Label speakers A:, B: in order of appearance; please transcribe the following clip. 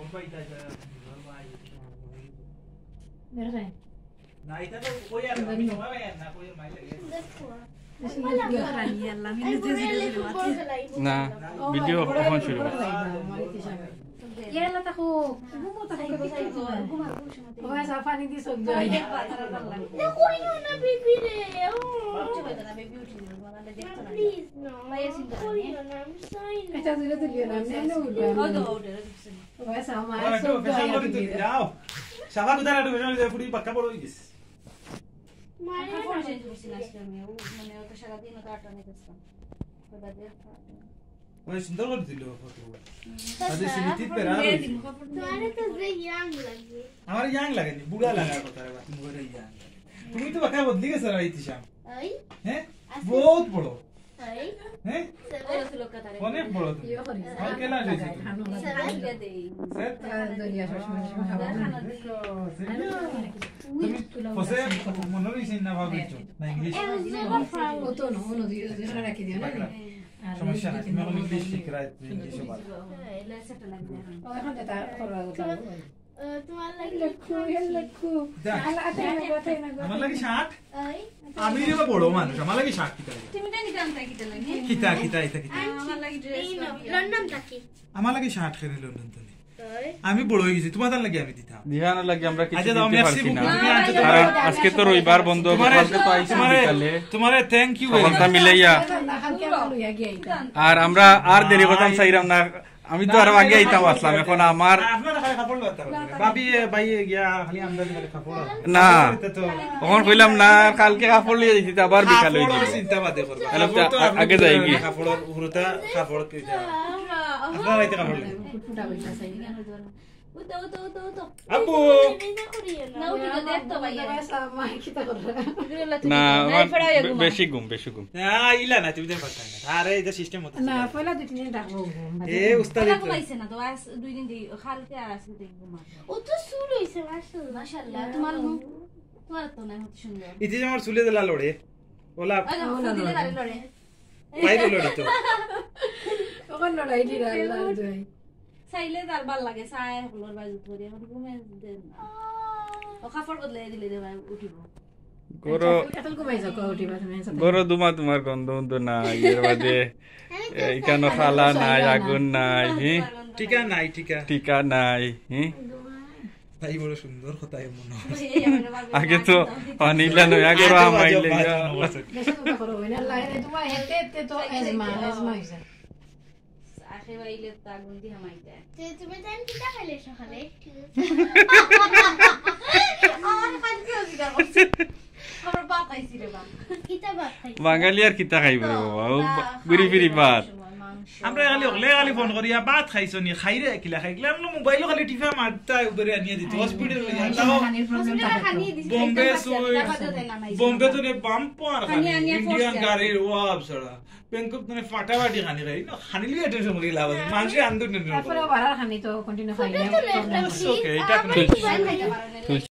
A: না এটা তো কই আর আমি তোমারে না কই মাই লাগে
B: না ভিডিও কখন শুরু
C: Yala tako, gumo tako ko sa ito. Kuha sa panig di sog joy.
D: Naku yun na baby re. Please no. Naku yun, I'm sorry.
C: Ito dito dito na neno ulo. Kuha sa ma sog
A: ফেশন করে তো
C: joy.
A: যাও সাবা কোথায় আটু ফেশন করে পুরি পাক্কা পড়ো geese ওই সুন্দর করে দিল ফটো আদে সিমিতি পেরা
D: तुम्हारे तो से young लगे.
A: আমার ইয়াং লাগে নি বুড়া লাগার কথা রে তুমি বড় ইয়াং তুমি তো বাকা বদলি গেছ রে ইতিশাম
D: Ay.
A: হ্যাঁ বহুত বড়
D: Ay.
A: হ্যাঁ অনেক বড় তুমি
C: Yo kori.
A: আর কেলা হইছে
C: Set doriya shoshma
A: তুমি ফসে মনে হইছে না ভাবিছো না English
C: Oto no, uno dio ra ki dio na.
A: সমস্যা নাই তুমি এখন ইংলিশ শিখরা ইংলিশে বল
C: O এখন ta korwa gota.
D: तुम्हारे लगे.
C: Lakku, lakku. Ala ate na gota na gota.
A: আমার লাগি 60
D: Ay.
A: আমি রে বড় মানুষ আমার লাগি 60 কিতা কিতা কিতা এটা কিতা
D: London taki.
A: আমার লাগি 60 খেলে লন্ডন তো
D: Ay.
A: আমি বড় হয়ে গেছি তোমাদের লাগে আমি দিতাম
B: দিহানো লাগে আমরা কিছু
A: আচ্ছা দাও
B: দিতে
A: মেসি
B: পারছি না
A: তুমি আনছো
B: কারণ আজকে তো রবিবার বন্ধ কালকে তো আইছি বিকালে
A: তোমারে থ্যাংক ইউ
B: সকলটা মিলাইয়া
C: Na halke alu ya geita.
B: আর আমরা আর দেরি করতাম চাইরাম না আমি তো আরো আগে আইতাম আসলাম এখন আমার
A: আপনারা খালি কাপড় লতা ভাবি ভাই গিয়া খালি আমদানি করে কাপড়
B: না
A: এটা তো
B: তখন কইলাম না কালকে কাপড় লিয়ে দিছি আবার বিকালে হয়ে
A: কাপড়ের
B: যাবে
A: চিন্তা বাদে করবা
B: তাহলে
A: কাপড় তো আপনি
B: আগে যাই কি?
A: কাপড়ের উপরটা কাপড় কে আপনারা রাইতে কাপড় লাগে
C: Puta boita sai.
A: আব্বু
C: Sa ma kita korwa.
B: না আমার বেশি ঘুম
A: না ইলা না তুমি দেন কথা না আরে এটা সিস্টেম হতো
C: Na pala ditine dakbo.
A: এ উস্তাদ
D: ও তো শুরু হইছে মাশাআল্লাহ.
A: ইতি আমার চুলে দিলা লড়ে ওলা বাইরে লড়ে তো
C: Kon no lai dira la joy.
E: চাইলে তার ভাল লাগে চাই সকলের বাজু ধরে এখন ঘুমে দেন ও কাপড় বদলাই দিলে দেবা উঠিব
B: গরো
C: Atal ko mai ko uti ba sa.
B: গরো দুমা তোমার গন্ধ গন্ধ নাই এর বাদে এখানে খালা নাই আগুন নাই
A: টিকা নাই টিকা
B: টিকা নাই
A: ভাই বড় সুন্দর কথা মনে হয়
B: আগে তো অনিলা নয়া গরো আমাইলে
C: Beso to koro wena la ere tuma hete to esma isa.
E: আখে বাইলে তা গুন্দি হামাইতে
D: তুমি জান কি দেখাইলে সকালে?
E: আমার কাছে কি অধিকার করছে আমার বাপ আইছি রে বাপ
D: কিতাব খাই.
B: বাঙালি আর কিতা খাইব বাবা গুরি ফিরি ভাত
A: আমরা খালি ফোন করিয়া ভাত খাইছো নি খাইরে কিলা খাইলা আমরা মোবাইল খালি টিপা মারতা উপরে আনিয়ে দিত হসপিটাল লইয়া যাও বোম্বে সুই বোম্বে তো নে বাম্প আর খানি ইন্ডিয়ান গাড়ির ওয়াব ছড়া ব্যাংকক তো নে ফাটাফাটি খানি খাই না খানি লিয়ে টেনশন করি লাভ আছে মানুষে আন্দোলন
C: Pero barar khani to continue khai.
A: ওকে এটা
D: আমরা কি খাইতে পারো না?